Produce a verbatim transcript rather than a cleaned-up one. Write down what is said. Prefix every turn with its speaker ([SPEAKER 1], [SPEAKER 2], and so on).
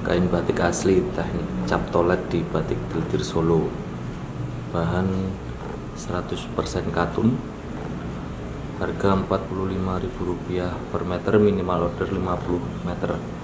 [SPEAKER 1] kain batik asli teknik cap tolet di Batik Giltir Solo. Bahan seratus persen katun. Harga empat puluh lima ribu rupiah per meter, minimal order lima puluh meter.